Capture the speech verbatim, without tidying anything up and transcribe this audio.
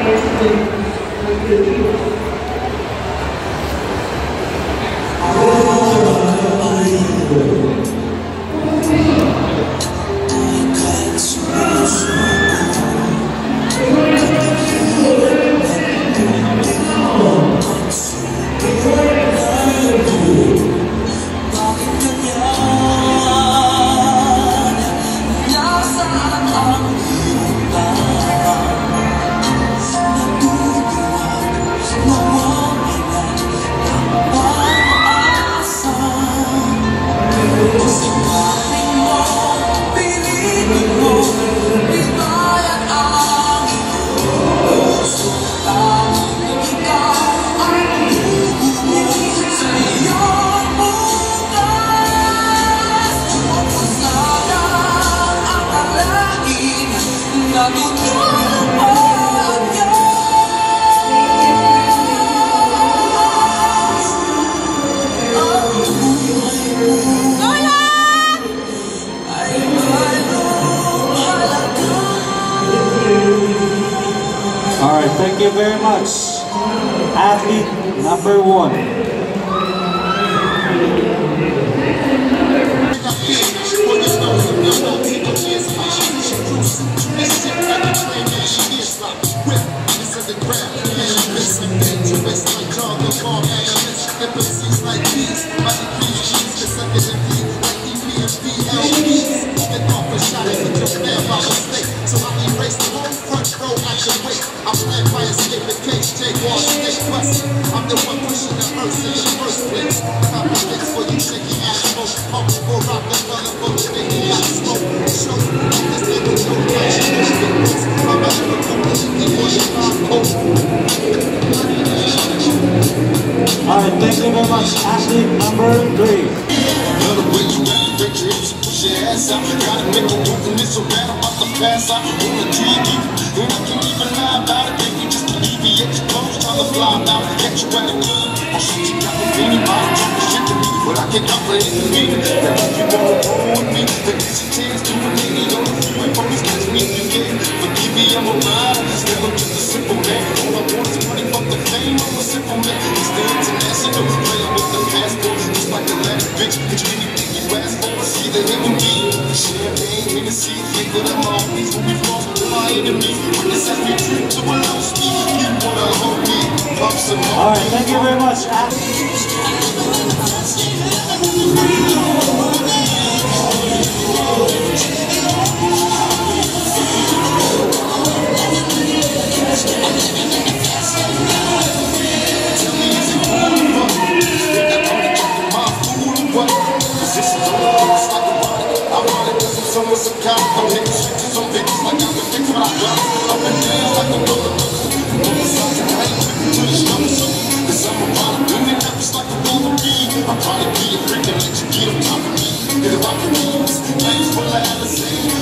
Alright, thank you very much. Athlete number one. So I erase the whole front row out your way. I'm playing by a escape in case J Wall stay quest. I'm the one pushing the earth in the first place. Copy mix for you shaking ass smoke. Pump for rock the color for the making out smoke. Show like this nigga no touch. I'm out of the company for your cold. Alright, thank you very much. Athlete number three. Another way you got to break your hips, push your ass out. Gotta make a move and it's so bad I'm about to pass out. Wanna dig you, and I can't even lie about it. Baby, just alleviate your clothes, trying to fly out. Catch you at a club, oh shit, you got me feeling bottom talking shit to me, but I can't comprehend the meaning. Now if you wanna roll with me, then it's a chance to a lady on the freeway. Always catch me if you can. Forgive me, I'm a rider, still I'm just a simple man. All I want is money, fuck the fame, I'm a simple man. It's the international, playing with the passport, just like the last bitch. It's anything you ask for, see the him and me. Champagne, Hennessy, think of them homies who we from, my enemy. When this has me true to a low speed, you wanna hold me, pop some more. Alright, thank you very much. Some kind of hitting switches on bitches like I've been fixing what I got. Up and down like a roller coaster. On the sides and I ain't tripping to the stomach. So, cause I'm a wild doing it just like a Wolverine. I'm trying to be a freak and let you get on top of me. Get about the knees, legs full of Allison.